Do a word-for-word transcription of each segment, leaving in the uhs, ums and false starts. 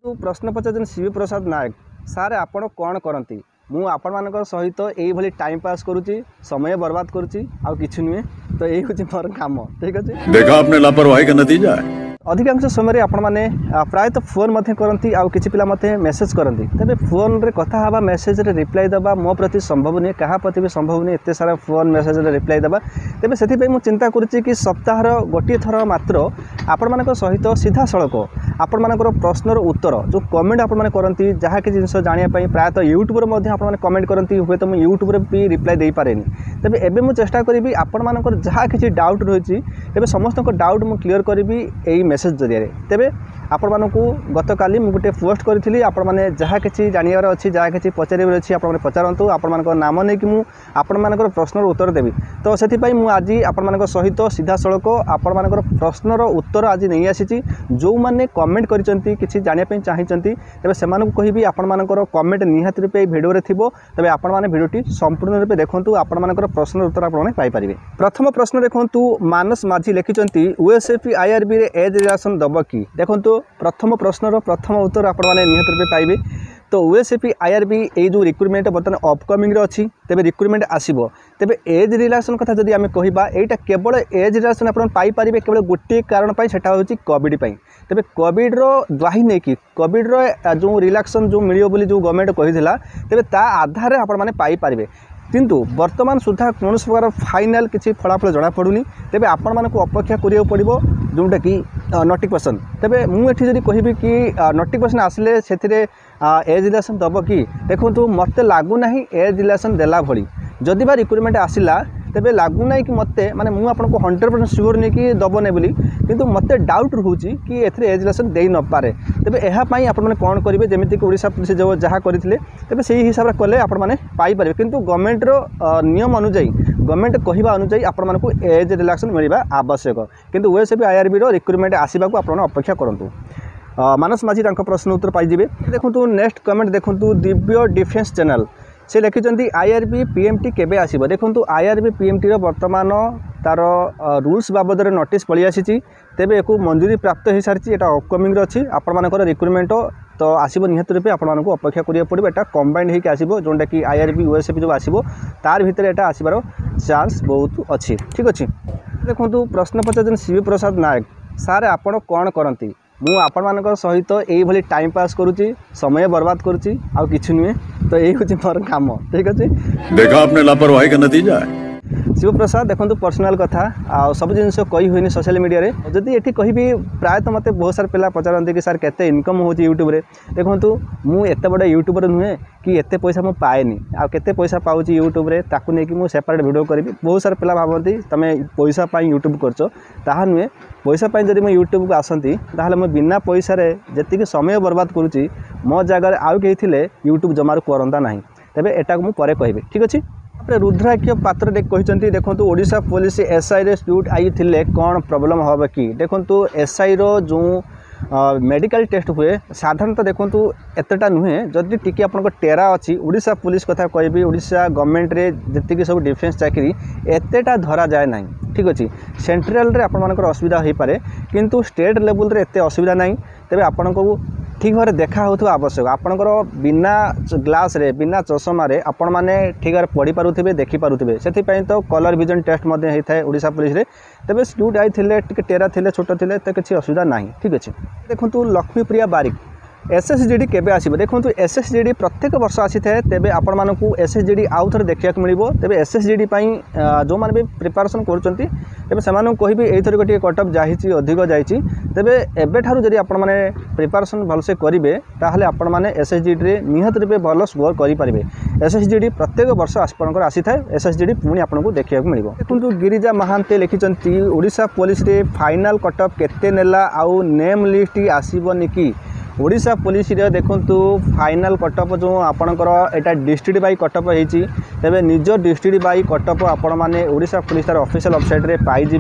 प्रश्न पचार शिव प्रसाद नायक सार आपण कौन करती मु आपण मान सहित यही टाइम पास करुच्ची समय बर्बाद करुच्ची आ कि नुहे तो यही हूँ मोर काम ठीक अच्छे देखा आपने लापरवाही का नतीजा है। अधिकांश समय आपण मैंने प्रायतः फोन मध्य करती आउ किछि पिला मते मेसेज करती तेरे फोन रे कथा हवा मेसेज रे रिप्लाई दबा मो प्रति संभव नहीं क्या प्रति भी संभव नहीं एत सारा फोन मेसेज रे रिप्लाई दबा तेरे से मुझे चिंता करुच्ची कि सप्ताह गोटे थर मात्र आपण मान सहित सीधा सड़क आपण मान प्रश्नर उत्तर जो कमेंट आपण मैंने करती जहाँ कि जिन जानापी प्रायतः यूट्यूब मैंने कमेंट करती हुए तो मुझे यूट्यूब भी रिप्लाई दे पारे तेरे एवं मुझे चेष्टा करी आपण मानकर जहाँ किसी डाउट रही तेरे समस्त डाउट मुझे क्लीयर करी यही मेसेज जरिए तेरे आपण मानक गत काली मुझे गोटे पोस्ट करी आपण मैंने जहाँ किसी जानवर अच्छी जहाँ किसी पचार अच्छी आप पचारतु आपण मान नाम नहीं कि मुझे प्रश्नर उत्तर देवी तो से आज आपण मान सहित सीधा सड़क आपण मान प्रश्नर उत्तर आज नहीं आसी जो मैंने कमेंट करते किसी जानापी चाहती तेज से कहि आपण मान कमेंट निहाती रूपे भिडियो रे थिबो तेबे आपण माने भिडियोटी संपूर्ण रूपे देखंतु आपण मान प्रश्न उत्तर आपण पाई परिबे। प्रथम प्रश्न देखंतु मानस माझी लिखिचंती यूएसएफपी आईआरबी रे एज रिलेशन दब कि देखंतु प्रथम प्रश्नर प्रथम उत्तर आपण माने निहाती रूपे पाइबे। तो यूएसएफपी आईआरबी ये जो रिक्रुटमेंट बर्तमान अपकमिंग अच्छी तेरे रिक्रुटमेंट आसो तेरे एज रिलेशन कथा जदि आम कहवा यहाँ केवल एज रिलेशन आप पाइपर केवल गोटे कारण से हूँ कोविड तेरे कोविड द्वाही नहीं कि कोविड जो रिलैक्सन जो मिले बोली जो गवर्नमेंट कही तेरे ता आधार आप पाइपर किंतु वर्तमान सुधा कौन प्रकार फाइनाल किसी फलाफल जना पड़ूनी तेरे आपण मानक अपेक्षा करिया पड़ो जोटा कि नोटिफिकेशन तेरे मुझे जब कहि कि नोटिफिकेशन आसिले से एज रिलेशन दब कि देखो मत लगुना एज रिलेशन देला भली जदि बा रिक्रुटमेंट आसला तेरे लगुना कि मत माने मुझे आपको हंड्रेड परसेंट सियोर नहीं कि दबने बोली किंतु मत डाउट रोचे कि एज रिलेशन दे न पारे तेरे यापाई आपने कौन करेंगे जमीक ओडिशा पुलिस जो जहाँ करते तेरे से हिसाब से कले आपरे किंतु गवर्नमेंट नियम अनुजाई गवर्नमेंट कहवा अनुजाई आपको एज रिलेक्शन मिलवा आवश्यक किंतु यूएसएफपी आईआरबी रिक्रुटमेंट आसवा को अपेक्षा करूँ। मानस माझी प्रश्न उत्तर पाइबे। देखो नेक्स्ट कमेंट देखो दिव्य डिफेन्स चैनल से लिखिं आईआरबी पीएमटी केबे आसीबो देखो आईआरबी पीएमटी वर्तमान तार रूल्स बाबद नोटिस पलि आसी तेबे एको मंजूरी प्राप्त हो सारी एटा अपकमिंग अच्छी आपण मानकर रिक्रुटमेंट तो आसो निहत रूपे आपण मानक अपेक्षा करिया पड़ो एटा कंबाइंड होकर आसो जोटा कि आईआरबी यूएसएफपी जो आसो तार भितर एटा आसबार चांस बहुत अच्छी ठीक अच्छे। देखो प्रश्न पचार शिव प्रसाद नायक सार आपण कौन करती मु आपण मान सहित यही टाइम पास करुच्ची समय बर्बाद करुच्ची आ कि नुहे तो यही हूँ मोर काम ठीक अच्छे देखा आपने लापरवाही का नतीजा है। शिव प्रसाद देखो पर्सनाल कथा आ सब जिन कही हुई सोशल मीडिया रे जदि ये कहि प्रायतः मत बहुत सारा पिला पचारती कि सार केते इनकम हो यूट्यूब रे देखो मु एत बड़ा यूट्यूबर नुहे कि एत पैसा मुझे पाएनि आ केते पैसा पाऊँ यूट्यूब रे ताकू नहीं कि मुझे सेपरेट वीडियो करी बहुत सारा पिला भावती तुम पैसा पाई यूट्यूब करछ ताहा नुहे पैसा पाई जब मैं यूट्यूब को आसती ताहले मैं बिना पैसा रे जति समय बर्बाद करुच्ची मो जगह आउ कहीं थे यूट्यूब जमार करता ना तेरे एटा को मुझे कहबी ठीक अच्छे। रुद्राक्ष पात्र कहते देखो ओडिशा पुलिस एसआई रे स्टूट आई थिले कौन प्रोब्लेम हम कि देखो एसआई रो जो मेडिकल टेस्ट हुए साधारणतः देखो एतटा नुहे जदि टी आप टेरा अच्छी ओडिशा पुलिस कथा कहबी ओडिशा गवर्नमेंट रे जी सब डिफेन्स चाकरी एतेटा धरा जाए ना ठीक अच्छे सेंट्रल रे आपण मानकर असुविधा हो पारे किंतु स्टेट लेवल रे एते असुविधा नहीं तेरे आपण को ठीक भाव देखा हो आवश्यक आपणकर बिना ग्लास रे बिना चषमा रे आपण माने ठीक भाव पढ़ी पारुथिबे देखि पारुथिबे से तो कलर विजन टेस्ट मध्य होता है ओडिशा पुलिस रे तेबे स्टूड आई थिले टिके टेरा थिले छोट थिले तो किसी असुविधा नहीं ठीक अच्छे। देखो लक्ष्मीप्रिया बारिक एसएसजीडी केबे आसीबो देखो एसएसजीडी प्रत्येक वर्ष आसी थाए तेबे आपण मानकू एसएसजीडी आउ थरे देखिया मिलिबो तेबे एसएसजीडी पई जो माने भी प्रिपरेशन करूचंती तेबे सेमानू कहबी एथर गोटे कटअप जाहिची अधिक जाइची तेबे एबे ठारू जदि आपण माने प्रिपरेशन भलसे करिवे ताहले आपण माने एसएसजीडी रे निहत रूपे भल स्कोर करि परिबे। एसएसजीडी प्रत्येक वर्ष आपणकर आसी थाए एसएसजीडी पुणी आपनको देखिया मिलिबो। देखो गिरिजा महांते लिखिचंती ओडिशा पुलिस रे फाइनल कटअप केते नेला आउ नेम लिस्ट आसीबोनी कि ओडिशा पुलिस रे देखु फाइनल कटअप जो आपणकर एटा डिस्ट्रिक्ट बाई कटअप होती तेरे निज डिस्ट्रिक्ट बाई कटअप आपण मैंने ओडिशा पुलिस तार ऑफिशियल वेबसाइट रे पाइबे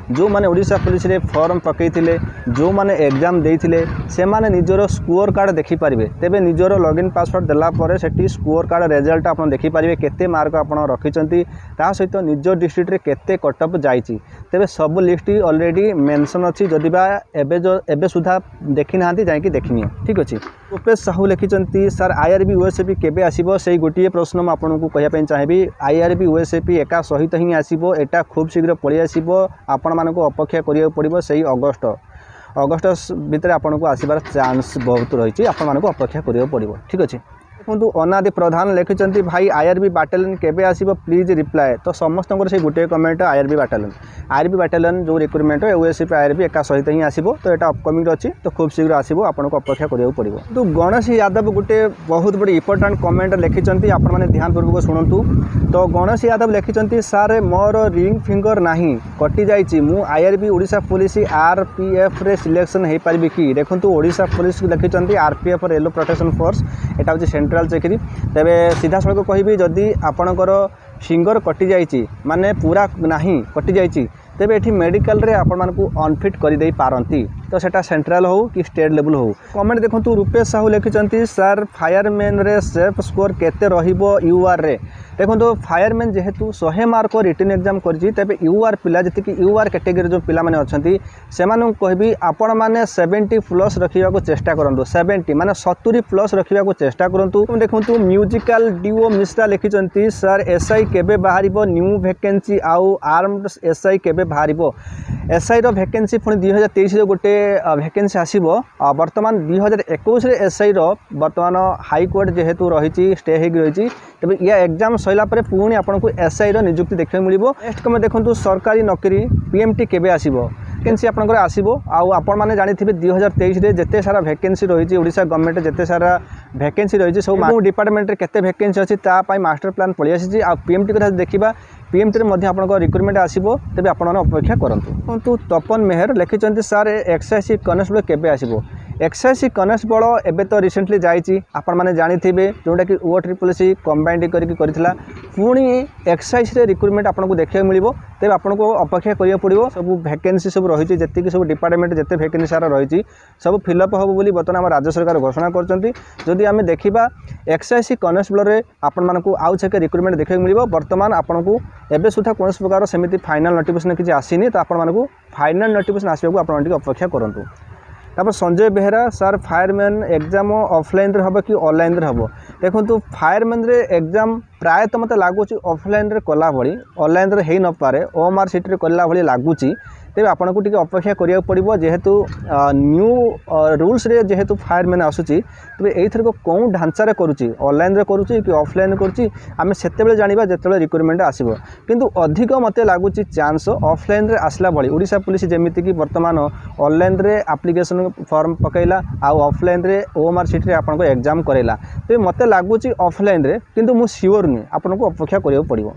जो मैंने ओडिशा पुलिस रे फॉर्म पकईथिले जो मैंने एग्जाम देइथिले से माने निजर स्कोर कार्ड देखि पारिबे। तेबे निजर लॉगिन पासवर्ड देला परे सेठी स्कोर कार्ड रिजल्ट आपन देखि पारिबे केते मार्क आपन रखिचंती ता सहित निज डिस्ट्रिक्ट रे केते कटअप जाईची। तेबे सब लिस्ट ऑलरेडी मेंशन अछि जदि बा एबे जो एबे सुधा देखि नांती जाई कि देखिनियो। ठीक अछि। रूपेश साहू लिखिचंती सर आईआरबी यूएसएपी केबे आसीबो सेही गोटिए प्रश्न म आपन को कहिया पई चाहेबी। आईआरबी यूएसएपी एका सहित ही आसीबो एटा खूब शीघ्र पळि आसीबो आपण मानको अपेक्षा करियो पड़िबो सेही अगस्त अगस्त भितर आपन को आसीबार चांस बहुत रही आपण मानको अपेक्षा करियो पड़िबो। ठीक अछि। देखो अनादि प्रधान लिखिं भाई आईआरबी बाटालियन केबे आसीबो प्लीज रिप्लाय तो समस्त से गोटे comment IRB battalion IRB battalion जो रिक्रुटमेंट यूएसएपी आईआरबी एका सहित ही आसीबो तो एटा अपकमिंग अच्छी तो खूब शीघ्र आसीबो आपन को अपेक्षा करियो पड़िबो। तो गणेश यादव गोटे बहुत बड़ी इंपोर्टेंट कमेंट लिखिं आपण माने ध्यान पूर्वक शुणु। तो गणेश यादव लिखिं सार मोर रिंग फिंगर नाही कटि जाइछि मु आईआरबी ओडिशा पुलिस आरपीएफ रे सिलेक्शन हो पारिबि कि। देखंतु ओडिशा पुलिस लिखिं आरपीएफ रेलो प्रोटेक्शन फोर्स एटा होछि सेंट्रल चाकरी। तेबे सीधा सड़क कहबी जदि आपणकर फिंगर कटि जाइछि माने पूरा नाही कटि जाइछि तेबे एठी मेडिकल रे आपण मानकु अनफिट करि देई पारंती तो सेटा सेंट्रल हो कि स्टेट लेवल हो। कमेंट देखंतु रूपेश साहू लिखिचंती सर फायरमैन रे सेफ स्कोर केते रहिबो यूआर रे। देखंतु फायरमैन जेहेतु सौ मार्क रिटन एग्जाम करछि तेबे यूआर पिला जति कि यूआर कैटेगरी जो पिला माने अछंती सेमानु कहबी आपण माने सत्तर प्लस रखिबा को चेष्टा करंतु। सत्तर माने सत्तर प्लस रखिबा को चेष्टा करंतु। देखंतु म्यूजिकल डीओ मिश्रा लिखिचंती सर एसआई केबे बाहरिबो न्यू वैकेंसी आउ आर्म्ड एसआई केबे बाहरिबो। एसआई रो वैकेंसी पुणी दुई हजार तेईस गोटे वैकेंसी आसीबो। बर्तमान दुई हजार इक्कीस एसआई रो बर्तमान हाईकोर्ट जेहेतु रही स्टे हो रही तेज या एग्जाम सैला परे पुणी आपन को एसआई रो नियुक्ति देखा मिलिबो। नेक्स्ट कमे देखंतु सरकारी नौकरी पीएमटी केबे आसीबो वैकेंसी आपनकर आसीबो। आउ आपण माने जानिथिबे दुई हजार तेईस रे जेते सारा वैकेंसी रही ओडिशा गवर्नमेंट जेते सारा वैकेंसी रही सब डिपार्टमेंट रे केते वैकेंसी अछि ता पई मास्टर प्लान पळि आसी। आ पीएमटी कथा देखिबा पीएमटी रे मध्ये आपनकर रिक्रुटमेंट आसीबो तेबे आपण माने अपेक्षा करंतु। किंतु तपन मेहर लिखिचंती सर एक्सआईसी कनेस्टेबल केबे आसीबो। एक्सआईसी कनेस्टेबल एबे तो रिसेंटली जाइछि आपण माने जानिथिबे जोटा कि ओ ट्रिपल सी कंबाइंड करके करथिला पुणी एक्सआईसी रे रिक्रुटमेंट आपन को देखिया मिलिबो तेबे आपन को अपेक्षा करिया पड़िबो। सब वैकेंसी सब रही जेति कि सब डिपार्टमेंट जेते वैकेंसी सारा रही सब फिलअप हो बोली बर्तमान हम राज्य सरकार घोषणा करचंती। जदि आमे देखिबा एक्सआईसी कनेस्टेबल रे आपण मानन को आउ छके रिक्रुटमेंट देखिया मिलिबो। बर्तमान आपन को एबे सुधा कोनस प्रकार सेमिति फाइनल नोटिफिकेशन किछि आसीनी तो आपण मानन को फाइनल नोटिफिकेशन आसीबा को आपण टिके अपेक्षा करंतु। तापर Sanjay Behera sir fireman exam offline रे हबो कि ऑनलाइन रे हबो। देखंतु फायरमैन रे एग्जाम प्रायतः मते लागुची ऑफलाइन रे कला भली ऑनलाइन रे हेई न पारे ओएमआर सीट रे कला भली लागुची तेबे आपन को टिके अपेक्षा करिया पड़िबो। जेहेतु न्यू रूल्स रे जेहेतु फायरमैन आसुची तेबे एथर को कोन ढांचा रे करूची ऑनलाइन रे करूची कि ऑफलाइन करूची आमे सेतेबेले जानिबा जेतेबेले रिक्रुटमेंट आसीबो। किंतु अधिक मते लागुची चांस ऑफलाइन रे आसला भली ओडिशा पुलिस जेमिति कि वर्तमान ऑनलाइन रे एप्लीकेशन फॉर्म पकैला आ ऑफलाइन रे ओएमआर सीट रे आपन को एग्जाम करेला तेबे मते लागुची ऑफलाइन रे किंतु मु श्योर नी आपन को अपेक्षा करियो पड़िबो।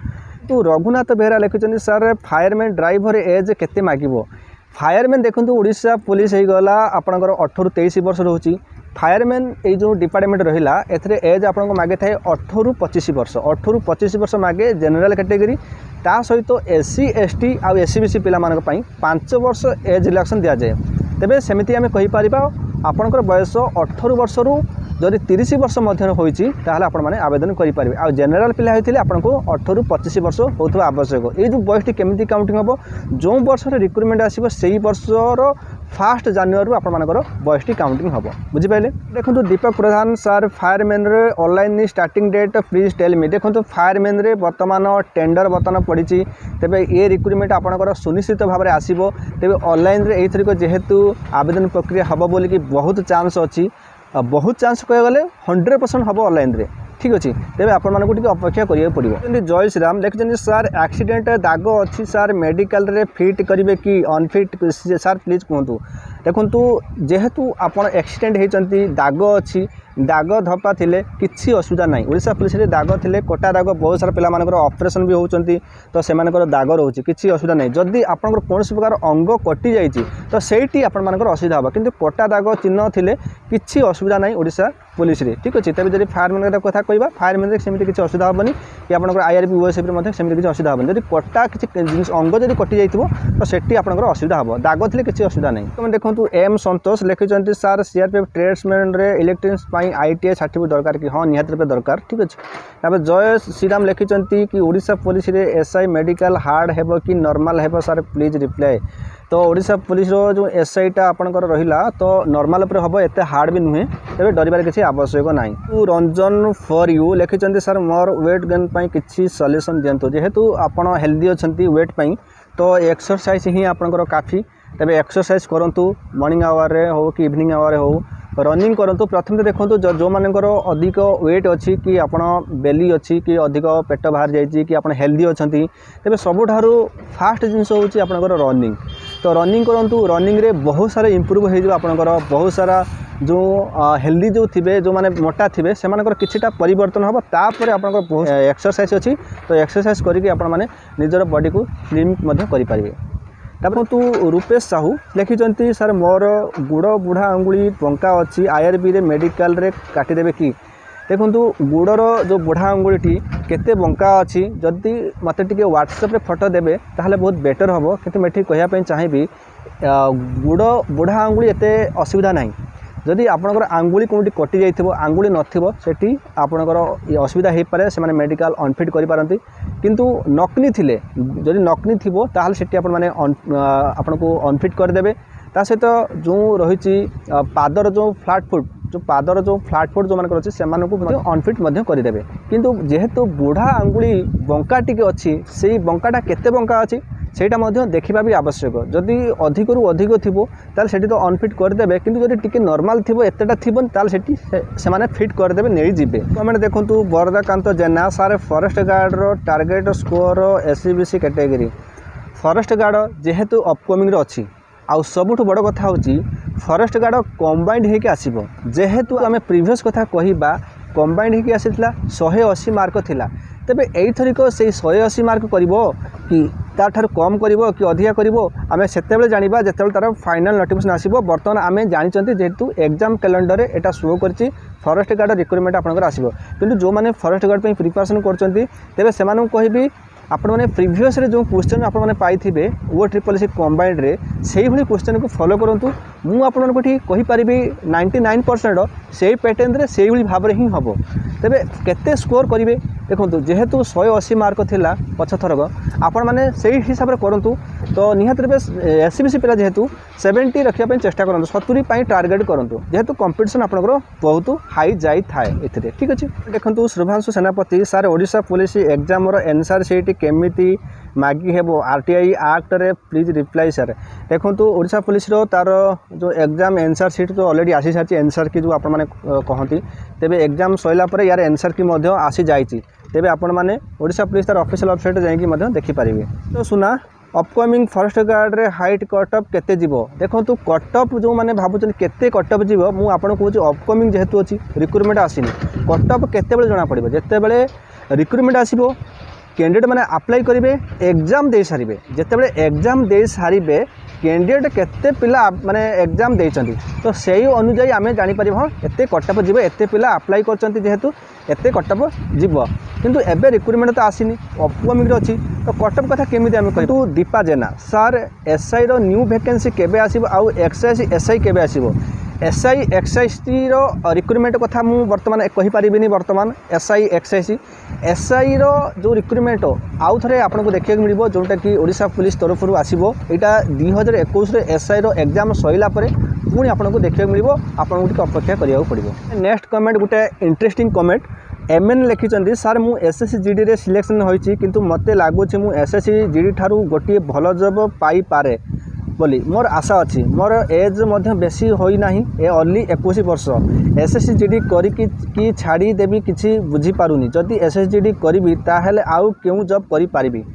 तो रघुनाथ बेहरा लिखिं सर फायरमैन ड्राइवर एज केते मागिबो। फायरमैन देखंतु ओडिशा पुलिस हो गला आपनकर अठारह तेईस वर्ष रोची फायरमैन ये जो डिपार्टमेंट रहिला एथरे एज आपन को मागे थाए अठारह पच्चीस वर्ष अठारह पच्चीस वर्ष मागे जनरल कैटेगरी ता सहित एससी एसटी आ एससीबीसी पिला मानक पई पाँच वर्ष एज रिलैक्सन दिया जाए। तेबे सेमिति आमे कहि परिबा आपनकर बयस अठारह वर्ष रु जदि तीस वर्ष मध्य होइछि ताहले आपण माने आवेदन करि परिबे। आ जनरल पिला होइथिले आपण को अठारह पच्चीस वर्ष होथबा आवश्यक। ए जो बयसटी केमिति काउंटिंग हबो जो वर्ष रे रिक्रुटमेंट आसीबो सेही वर्षर फास्ट जनवरी आपण मानकर बयसटी काउंटिंग हबो। बुझि पाइले। देखंतु दीपक प्रधान सर फायरमैन रे online starting date please tell me. देखंतु फायरमैन रे वर्तमान टेंडर बर्तमान पड़िछि तेबे ए रिक्रुटमेंट आपणकर सुनिश्चित भाव में आसीबो। तेबे ऑनलाइन रे एथरिक जेहेतु आवेदन प्रक्रिया हबो बोली कि बहुत चांस अछि बहुत चांस कह गले हंड्रेड परसेंट हम ऑनलाइन रे। ठीक अच्छे तेज आपण मानक टिके अपेक्षा करिया पड़िबो। जय श्रीराम देखिए सर एक्सीडेंट दाग अच्छी सर मेडिकल रे फिट करेंगे कि अनफिट सर प्लीज कहतु। देखु जेहेतु आपड़ एक्सीडेंट होती दाग अच्छी दाग धपा थिले किसी असुविधा ना ओडिशा पुलिस रे दाग थिले कटा दाग बहुत सारा पिला मानकर ऑपरेशन भी होउचंती तो सेमानकर दाग रोचे किसी असुविधा नहीं जदि आपनकर कोनोसी प्रकार अंग कटि जाइछि तो सेठी आपन मानकर असुविधा होबा किंतु कटा दाग चिन्ह थिले किसी असुविधा नहीं ओडिशा पुलिस रे ठीक अछि तबे जदि फायरमैन कथा कहबा फायरमैन रे सेमिति किसी असुविधा होबनी कि आपनकर आईआरबी ओएसएफ रे मध्ये सेमिति किसी असुविधा होबनी जदि कटा किसी जिनिस अंग जदि कटि जाइथिबो तो सेठी आपनकर असुविधा होबो दाग थिले किसी असुविधा नहीं तुम देखंतु एम संतोष लिखिचंती सर सीआरपीएफ ट्रेड्समैन रे इलेक्ट्रिशियन पाई आईटीआई सर्टिफिकेट दरकार कि हाँ निहात रूपे दरकार ठीक अच्छे तब जय श्रीराम लिखिंट कि ओडिशा पुलिस रे एसआई मेडिकल हार्ड हेब कि नॉर्मल हेब सर प्लीज रिप्लाई तो ओडिशा पुलिस रो जो एसआईटा आपनकर रहिला तो नॉर्मल उपर हम एत हार्ड भी नुहे तेज डरबार किसी आवश्यक ना रंजन फॉर यू लिखिंट सर मोर वेट गेन पाई किसी सॉल्यूशन दिंतु जेहेतु आपण हेल्दी अच्छा वेट पाई तो एक्सरसाइज ही आपनकर काफी तेरे एक्सरसाइज करूँ मॉर्निंग आवर रे हो कि इवनिंग आवर रे हो रनिंग करूँ प्रथम तो देखो जो जो मानकर अधिक वेट अच्छी कि आप बेली अच्छी कि अधिक पेट बाहर जाइए कि आप हेल्दी अच्छा तेरे सबुठारु फास्ट जिनस होची आपनकर रनिंग तो रनिंग करूँ रनिंग रे बहुत सारा इंप्रूव हो आपनकर बहुत सारा जो हेल्दी जो थे जो माने मोटा थे से किछिटा परिवर्तन हम तापर आपनकर बहुत एक्सरसाइज अच्छी तो एक्सरसाइज करके आपण माने निजर बॉडी को स्लिम करें तापर तू रूपेश साहू लिखिंट सर मोर गुड़ बुढ़ा अंगुली बंका अच्छी आईआरबी रे मेडिकल रे काटिदेवे कि देखु गुड़र जो बुढ़ा अंगुली केते बंका अच्छी जदि मत टे व्हाट्सएप रे फोटो देबे ताहले बहुत बेटर हम कि मुझे कहवाई चाहिए गुड़ बुढ़ा अंगुली एते असुविधा नहीं जदि आपणकर आंगुली कौटी कटि जाइथिबो आंगुली नथिबो सेठी आपणकर असुविधा हो पारे से मेडिकल अनफिट करि पारंती किंतु नकनी थिले जदि नकनी थिबो ताहाल सेठी आपण माने आपण को अनफिट कर देबे ता सहित जो रही पादर जो फ्लैट फुट जो पादर जो फ्लैट फुट जो मानकर अछि सेमानकु अनफिट मध्य करिदेबे किंतु जेहेतु बुढ़ा आंगुली बंका टिके अछि सेही बंकाटा केते बंका अछि सेटा मध्य देखिबा भी आवश्यक जदि अधिक रु अधिक थिबो ताल सेठी तो अनफिट करदेबे किंतु जदि टिके नॉर्मल थिबो एतेटा थिबो ताल सेठी से माने फिट करदेबे नै जिबे कमेंट देखंतु बरदाकांत जेना सारे फॉरेस्ट गार्ड रो target score SCBC category forest guard जेहेतु अपकमिंग रो अछि आउ सबुठ बड़ कथा होची फॉरेस्ट गार्ड कंबाइंड हेके आसीबो जेहेतु आमे प्रीवियस कथा कहिबा कंबाइंड हेके आसीतला एक सौ अस्सी मार्क थिला तेबे एई थरिक से एक सौ अस्सी मार्क करिवो कि ताठार कम करिवो कि अधिका करिवो आमे सेतेबेले जानिबा जेतेबेले तार फाइनल नोटिफिकेशन आसीबो वर्तमान आमे जानिचंती जेहेतु एग्जाम कैलेंडर रे एटा शो करची फॉरेस्ट गार्ड रिक्रुटमेंट आपनकर आसीबो किंतु जो माने फॉरेस्ट गार्ड पे प्रिपरेशन करचंती तेबे सेमानन कहबी आपण मैंने प्रिवियस रे जो क्वेश्चन आपण मैंने पाइथिबे वो ट्रिपल सी कंबाइंड रे सेही भली क्वेश्चन को फॉलो करंतु मु आपण को ठीक कहि परिबी निन्यानवे परसेंट सेही पैटर्न रे सेही भली भाबरे ही हबो तेबे केते स्कोर करिवे देखंतु जेहेतु एक सौ अस्सी मार्क थिला पछ थरक आपण माने सेही हिसाब रे करंतु तो निहात रे एससीबीसी पिला जेहेतु सत्तर रखिया पई चेष्टा करंतु सत्तर पई टार्गेट करंतु जेहेतु कंपटीशन आपनकर बहुत हाई जाई थाए एथिरे ठीक अछि देखंतु Shribhanshu Senapati sir Odisha police exam रो आंसर शीट केमिति मागी हेबो आरटीआई एक्ट रे प्लीज रिप्लाई सर देखंतु ओडिशा पुलिस रो तार जो एग्जाम आंसर शीट तो ऑलरेडी आसी साची आंसर की जो आपण माने कहंती तेबे एग्जाम सइला परे यार आंसर की मध्य आसी जाईची तेबे आपण माने ओडिशा पुलिस तार ऑफिशियल वेबसाइट जाई कि मध्य देखि पारिबे तो सुना अपकमिंग फॉरेस्ट गार्ड रे हाइट कटअप केते जीवो देखंतु कटअप जो माने भाबुचन केते कटअप जीवो मु आपण कहूची अपकमिंग जेहेतु अछि रिक्रुटमेंट आसीनी कटअप केते बेले जणा पड़िबो जेते बेले रिक्रुटमेंट आसीबो कैंडिडेट मैंने अप्लाई करेंगे एग्जाम दे सारे जितेबले एग्जाम दे सारे कैंडिडेट केते पिला माने एग्जाम देइचंती तो सेही अनुसार आम जापर हाँ एत कटअप जीव एत पिला अप्लाई करचंती जेहेतु एत कटअप जीव किंतु एबे रिक्रुटमेंट तो आसीनी अपकमिंग अच्छी तो कटअप कथा केमिति आम कहू दीपा जेना सर एसआई रो न्यू वैकेंसी केबे आसीबो आउ एक्साइज एसआई केबे आसीबो एसआई एक्साइज रो रिक्रुटमेंट कथा मु वर्तमान कहि परिबिनी वर्तमान एसआई एक्साइज एसआई रो जो रिक्रुटमेंट आउ थरे आपन को देखिया मिलिबो जोटा कि ओडिशा पुलिस तरफ रु आसीबो एटा दो हज़ार इक्कीस रे एसआई रो एग्जाम सइला परे पुणी आपन को देखिया मिलिबो आपन को अपेक्षा करिया पड़िबो नेक्स्ट कमेंट गुटे इंटरेस्टिंग कमेंट एमएन लिखिचंदी सर मु एसएससी जीडी रे सिलेक्शन होईची किंतु मते लागुची मु एसएससी जीडी ठारू गोटे भल जॉब पाई पारे बोली मोर आशा अच्छी मोर एज मध्य बेसी होई नाही ए ओनली इक्कीस वर्ष एसएससी जीडी करी कि छाड़ी देबी किछि बुझी पारुनी जदि एसएससी जीडी करी ताहेले आउ केउ जॉब करी पारिबी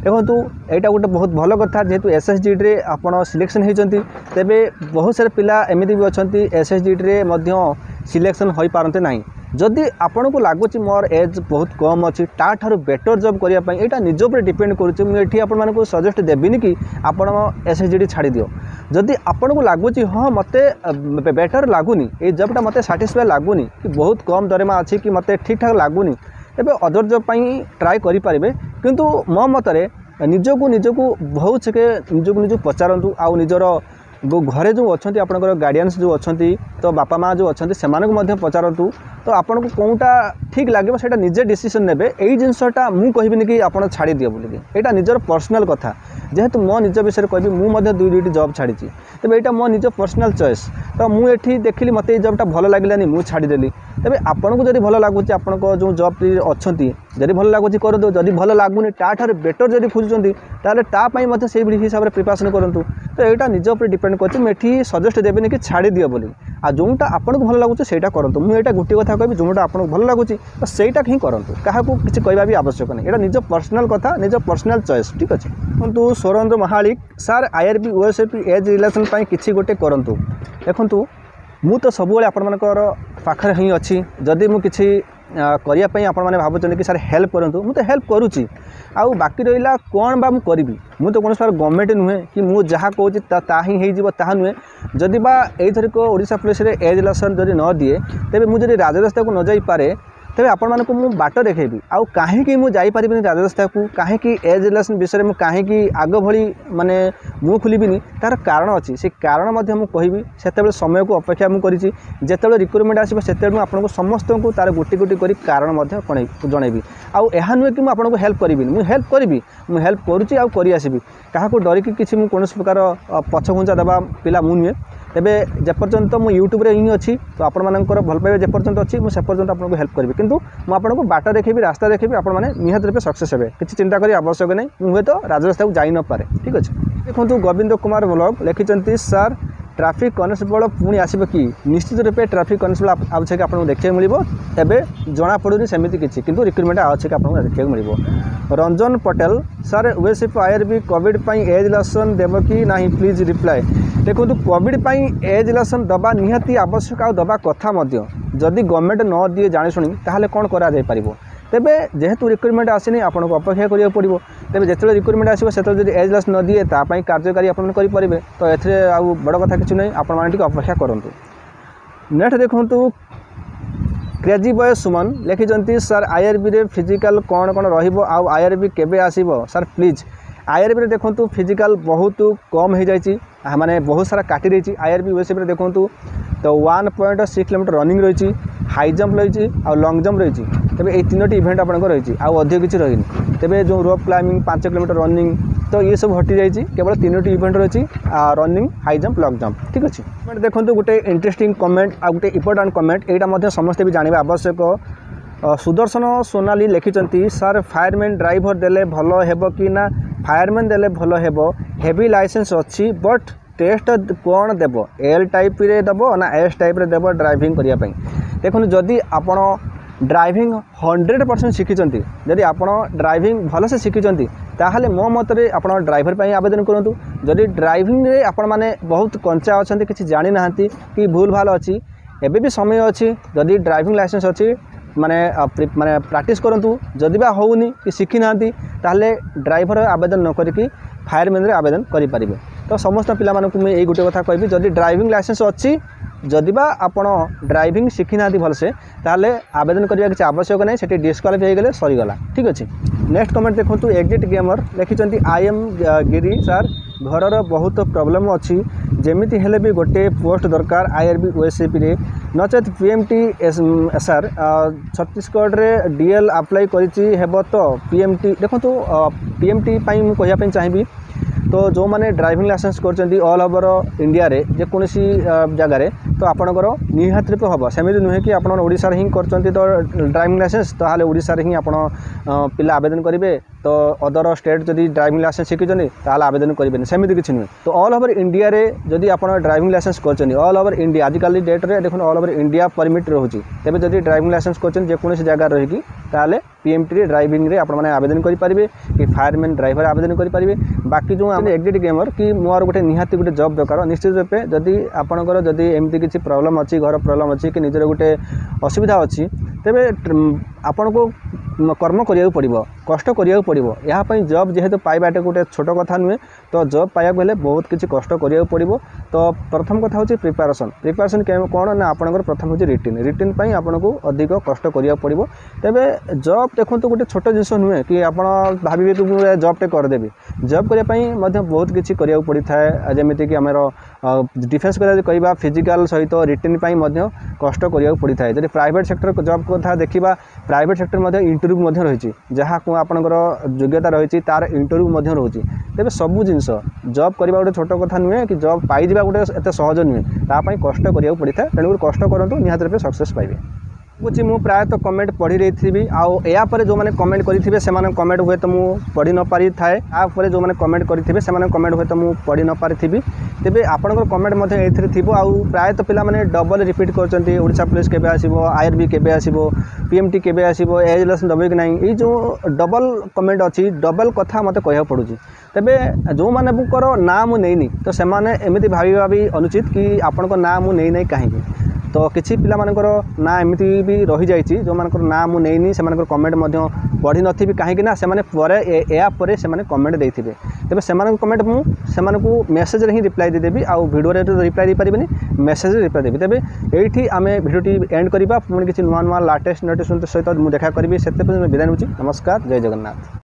देखो यहाँ गोटे बहुत भल कथा जेहेतु एसएसजी रे आपण सिलेक्शन होती तेबे बहुत सारे पिला एमती भी अच्छा एसएसजी रे सिलेक्शन हो पारते ना जदि आपन को लगुच मोर एज बहुत कम अच्छी ठार बेटर जॉब करने यहाँ निज पर डिपेंड करुँच मुझे आपन को सजेस्ट देविनि कि आपड़ एसएसजी छाड़ दियो जदि आपन को लगुच हाँ मत बेटर लगुनि ये जॉबटा मत साटिस्फाई लगुनि कि बहुत कम दरमा अच्छी कि मत ठीक ठाक लगुनि एबे अदर जॉब ट्राए करें किंतु मो मतरे निजको निजको बहुत से निजको निज पचारतु आउ निजर घरे जो अच्छा आपंकर गार्डियंस जो अच्छा तो बापा माँ जो अच्छा से पचारतु तो आपन को कौटा ठीक लगे से निजे डिसीजन ने यही जिनसटा मुझे कहबिनी कि आप छाड़ दियो बोलिए यहाँ निजर पर्सनल कथा जेहेतु मो निज विषय कहि मुझे दुई दुईटी जॉब छाड़ी तेज यहाँ मो निज पर्सनल चॉइस तो मुझे देखिली मत ये जॉबटा भल लगे मुझे छाड़देली तेज आपन को जब भल लगुच आपण जो जॉब अच्छा जब भल लगुच करूँ जब भल लगुनि ठार बेटर जब खोजुंट तापाई से हिसाब से प्रिपरेसन करूँ तो यहाँ निज उपर डिपेंड कर सजेस्ट देवेनि कि छाड़ दियो बोली आ जोटा आपन को भल लगुच से करूँ मुझे गोटे कथा कहि जोटा आपको भल लगुच तो सहीटा ही करूँ क्या किसी कहवा भी आवश्यक नहीं यहाँ निज पर्सनल कथा निज पर्सनल चॉइस ठीक अच्छे किंतु सुरेंद्र महालिक सार आईआरबी ओएसएपी एज रिलेशन किसी गोटे करूँ देखूँ मु तो सब आपर पाखरे ही अच्छी जदि मु किसी करने आपण मैंने भावुं कि सार हेल्प करूँ मुझे हेल्प करुच्ची आउ बाकी रहा कौन बा करी मुझे कौन सार गवर्नमेंट नुहे कि मुझे जहाँ कहूँ ता ही हो नुहे जदि बा एथरिक ओडिशा पुलिस रे एज रिलेशन जदि न दिए तेज मुझे राजरास्ता को न जाई पारे तेज आपण मानक मु बाट देखेबी आउ कहीं मुझे जापरिनी राजरास्ता को कहीं एज रिलेशन विषय में कहीं आग भली माने मुँह खुलबिनी तार कारण अच्छी से कारण मुझे कहबी से समय को अपेक्षा मुझे जिते रिक्रुटमेंट आसो से आपको समस्त को तार गोटी गोटी कर कारण जनइबी आउ यह नुहे कि मुझे हेल्प करी मुझे हेल्प करी मुझे हेल्प करुँची आउ कर आसबि क्या डरिकी किसी मुझे कौन प्रकार पछघुंचा देवा पिला मु नुहे तेबे जेपर्यंत मु यूट्यूब रे ही अच्छी तो आपण मानकर भल पाइबा जेपर्यंत अच्छी मुझे पर्यंत आपको हेल्प करी किंतु मु आपको बाट देखेबी रास्ता देखेबी आपण माने निहात रूपे सक्सेस हेबे किसी चिंता करी आवश्यक नहीं मुझे तो राजरास्ता को जाई न पारे ठीक अच्छे देखो गोविंद कुमार ब्लॉग लिखिं सार ट्रैफिक कॉन्स्टेबल पुणी आसब कि निश्चित रूपे ट्रैफिक कॉन्स्टेबल आवश्यक आपको देखा मिल एवं जना पड़ूनी सेमती किसी किंतु रिक्रुटमेंट आवश्यक आपको देखा मिल Ranjan Patel sir OSAP IRB covid age relation देव कि ना प्लीज रिप्लाय देखो कोविड एज रिलेशन दबा निहाती आवश्यक आ दबा कथा जदि गवर्नमेंट न दिए जाने शुणी ताहले कौन करा जाय परिबो तेबे जेहेतु रिक्रुटमेंट आसनी आपको अपेक्षा करिया पड़िबो तेबे जेतेले रिक्रुटमेंट आसीबो सेतेले जदि एज रिलेशन न दिए तापाई कार्यकारी आपन करि परिबे तो एथरे आ बड़ कथा किछु नै आपन माने टिके अपेक्षा करंतु नेक्स्ट देखंतु क्रेजी बॉय सुमन लिखिं सार आईआरबी रे फिजिकल कौन कौन रहिबो आउ आईआरबी केबे आसीबो सार प्लीज आईआरबी रे देखंतु फिजिकल बहुत कम हो जाइछि माने बहुत सारा काटी रही आईआरबी ओएसएपी रे देखंतु तो one point six kilometre running रही हाई जंप रही और लॉन्ग जंप रही तेरे ये तीनो इवेंट आपंकर रही आउ अधिक किसी रही तेरे जो रोप क्लाइंबिंग पांच किलोमीटर रनिंग तो ये सब हटि जाइए केवल तीनो इवेंट रही running high jump long jump ठीक अच्छे देखो गोटे इंटरेस्टिंग कमेंट आ गोटे इंपोर्टाट कमेंट यहाँ समस्ते भी जानवा आवश्यक सुदर्शन सोनाली लिखिं सार फायरमैन ड्राइवर देले भल हेब कि ना फायरमैन देले भल हेब हेवी लाइसेंस अच्छी बट टेस्ट कौन देव एल टाइप रे देव ना एस टाइप रे देव ड्राइविंग करने देखो जदि आपण ड्राइविंग हंड्रेड परसेंट शिखिंट जदि आप ड्राइविंग भलसे शिखिंट ताहले मो मतरे आप ड्राइवर पर आवेदन करूँ जदि ड्राइविंग रे आपण माने बहुत कंचा अच्छा किसी जानी ना कि भूल भाल अच्छी एबे भी समय अच्छी जदि ड्राइविंग लाइसेंस अच्छी माने माने प्रैक्टिस करूँ जदि बा होउनी कि शिखी ना ताहले ड्राइवर आवेदन न करिकी फायरमैन रे आवेदन करि परिबे तो समस्त पिला मानकु मैं यही गोटे कथा कहबी जदि ड्राइविंग लाइसेंस अच्छी जदि बा आपण ड्राइविंग शिखी ना भलसे ताहले आवेदन करबा किसी आवश्यक नहीं सेठी डिस्क्वालिफाई हो गले सरीगला ठीक अच्छे नेक्स्ट कमेंट देखो एग्जिट गेमर लिखिं आई एम गिरी सार घरर बहुत प्रोब्लेम अच्छी जमीती हेले भी गोटे पोस्ट दरकार आईआरबी ओएसएपी रे नचेत पीएमटी सार छत्तीसगढ़ रे डीएल अप्लाई करिछि हेबो तो पीएमटी देखो तो पीएमटी पाई मु कहया चाहिए तो जो मैंने ड्राइविंग लाइसेंस कर ऑल ओवर इंडिया रे जेकोसी जगार तो आपणकर निहात रूप हम सेमती नुहे कि आप ओडिशा ही कर तो ड्राइविंग लाइसेंस ताहले ओडिशा ही आप पिला आवेदन करेंगे तो अदर स्टेट जदि ड्राइविंग लाइसेंस शिखिछन ताल आवेदन करेंगे सेमती किसी नुहे। तो ऑल ओवर इंडिया रे जदि आप ड्राइविंग लाइसेंस कर ऑल ओवर इंडिया आजिकल डेट रे देखो ऑल ओवर इंडिया परमिट रोचे तेज जदि ड्राइविंग लाइसेंस कर जेकोसी जगह रहीकि ताले पीएमटी ड्राइविंग रे आपण मैंने आवेदन करेंगे कि फायरमैन ड्राइवर आवेदन करेंगे। बाकी जो आम एग्जिट गेमर कि मोर गोटे निहाती गोटे जॉब दरकार निश्चित रूपे जदि आपणकर जदि एमती किसी प्रॉब्लम अच्छी घर प्रॉब्लम अच्छी कि निजर गोटे असुविधा अच्छी तेरे आपण को कर्म करिया पड़ो कष्ट करिया पड़ो यहाँ जॉब जेहेतु पाइबाटे गोटे छोट कथा नुहे। तो जॉब पाइबा हेले बहुत किसी कष्ट करिया पड़ो। तो प्रथम कथा हूँ प्रिपारेसन प्रिपारेसन कौन ना आपंकर प्रथम हूँ रिटिन रिटिन आपन को अधिक कष्ट करिया पड़ो। तेरे जॉब देखो गोटे छोट जिनस नुहे कि आप भावे कि मुझे जॉबटे करदेवी जॉब करने बहुत किसी करिया पड़ता है जमीक आम डिफेन्स करा फिजिकल सहित रिटिन कष्ट करिया पड़ता है। जब प्राइवेट सेक्टर जॉब कथा देखा प्राइवेट सेक्टर इंटरव्यू रही जहाँ आपंकर योग्यता रही तार इंटरव्यू रोचे। तेज सबू जिनस जॉब करवा गोटे छोट कथा नुहे कि जॉब पाइबा गोटे एत सहज नुहे तापाई कष्ट करिया पड़ता है। तेणुक कष्ट करूँ निहत रूपे सक्सेस पाइबे। बुझी मु प्रायतः कमेंट पढ़ी रही थी आपर जो मैंने कमेंट करेंगे से कमेंट हुए तो मुझे पढ़ी न पारि थाए आपर जो मैंने कमेंट करेंगे से कमेंट हुए तो मुझे पढ़ी न पारि थी। तेज आपंकर कमेंट ये थी आउ प्रायतः पिला माने डबल रिपीट कर ओडिशा पुलिस केबे आसीबो आईआरबी केबे आसीबो पीएमटी केबे आसीबो एज लाइसेंस दबे कि नहीं ये जो डबल कमेंट अच्छी डबल कथा मत कह पड़ुची। तेबे जो माने बुकर ना मु नहींनी तो से एमती भाविबा भी अनुचित कि आपण ना मु नहीं नहीं कहीं। तो किसी पिला मानकर ना एमती भी रही जाइए जो मानकर ना मु नहींनी से कमेंट पढ़ी नी कहीं ना से या कमेंट देते तेज से कमेंट मुझे मेसेज ही रिप्लाई देदेवी आउ वीडियो रिप्लाई दे पारे मेसेज रिप्लाई देवी। तेज ये आम भिडियोटी एंड करवा पुणी किसी नुआ नुआ लाटेस्ट नोटिफिकेशन सहित मुझे देखा करी से विदाय नमुची। नमस्कार, जय जगन्नाथ।